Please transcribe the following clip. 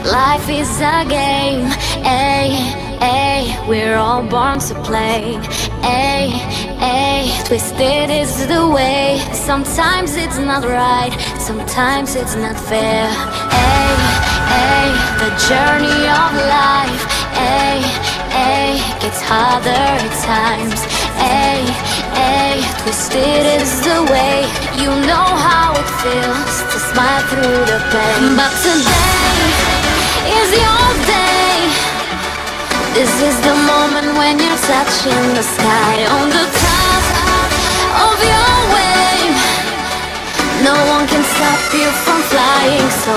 Life is a game, ay, ay, we're all born to play, ay, ay, twisted is the way. Sometimes it's not right, sometimes it's not fair, ay, ay, the journey of life, ay, ay, gets harder at times, ay, ay, twisted is the way. You know how it feels to smile through the pain. But today is your day. This is the moment when you're touching the sky, on the top of your wave. No one can stop you from flying so